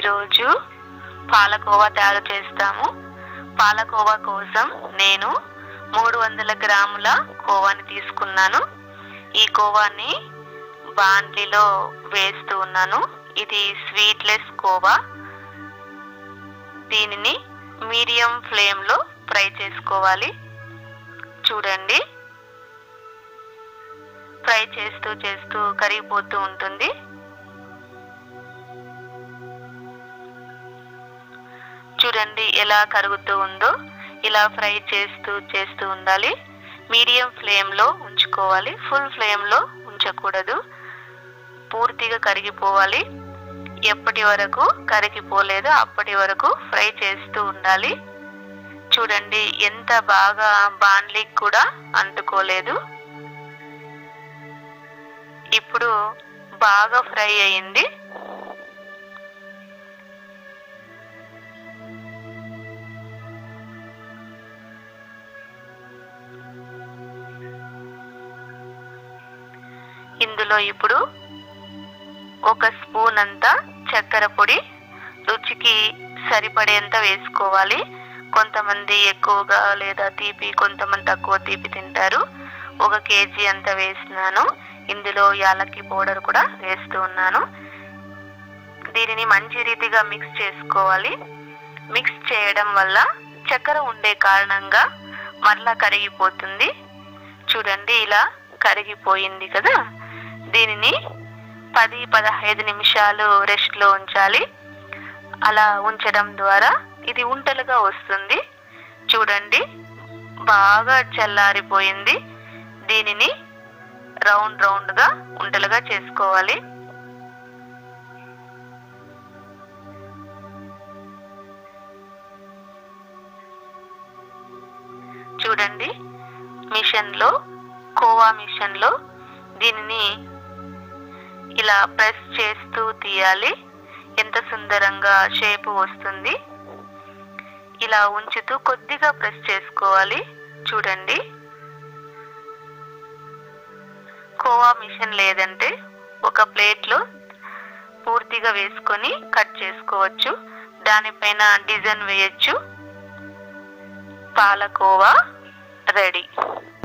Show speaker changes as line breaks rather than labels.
ఈరోజు పాలకోవా తయారు చేస్తాము. పాలకోవా కోసం నేను 300 గ్రాముల కోవాని తీసుకున్నాను. ఈ కోవాని బాండ్లీలో వేస్తూ ఉన్నాను. ఇది స్వీట్లెస్ కోవా. దీనిని మీడియం ఫ్లేమ్లో ఫ్రై చేసుకోవాలి. చూడండి, ఫ్రై చేస్తూ చేస్తూ కరిగిపోతూ ఉంటుంది. చూడండి ఎలా కరుగుతూ ఉందో. ఇలా ఫ్రై చేస్తూ చేస్తూ ఉండాలి. మీడియం ఫ్లేమ్లో ఉంచుకోవాలి, ఫుల్ ఫ్లేమ్లో ఉంచకూడదు. పూర్తిగా కరిగిపోవాలి. ఎప్పటి వరకు కరిగిపోలేదో అప్పటి వరకు ఫ్రై చేస్తూ ఉండాలి. చూడండి ఎంత బాగా బాండ్లీకి కూడా అంటుకోలేదు. ఇప్పుడు బాగా ఫ్రై అయింది. ఇందులో ఇప్పుడు 1 స్పూన్ అంతా చక్కెర పొడి రుచికి సరిపడేంత వేసుకోవాలి. కొంతమంది ఎక్కువగా లేదా తీపి, కొంతమంది తక్కువ తీపి తింటారు. 1 కేజీ అంత వేసినాను. ఇందులో యాలక్కి పౌడర్ కూడా వేస్తూ ఉన్నాను. దీనిని మంచి రీతిగా మిక్స్ చేసుకోవాలి. మిక్స్ చేయడం వల్ల చక్కెర ఉండే కారణంగా మరలా కరిగిపోతుంది. చూడండి ఇలా కరిగిపోయింది కదా. దీనిని 10-15 నిమిషాలు రెస్ట్లో ఉంచాలి. అలా ఉంచడం ద్వారా ఇది ఉంటలుగా వస్తుంది. చూడండి బాగా చల్లారిపోయింది. దీనిని రౌండ్ రౌండ్గా ఉంటలుగా చేసుకోవాలి. చూడండి కోవా మిషన్లో దీనిని ఇలా ప్రెస్ చేస్తూ తీయాలి. ఎంత సుందరంగా షేప్ వస్తుంది. ఇలా ఉంచుతూ కొద్దిగా ప్రెస్ చేసుకోవాలి. చూడండి, కోవా మిషన్ లేదంటే ఒక ప్లేట్లో పూర్తిగా వేసుకొని కట్ చేసుకోవచ్చు. దానిపైన డిజైన్ వేయచ్చు. పాలకోవా రెడీ.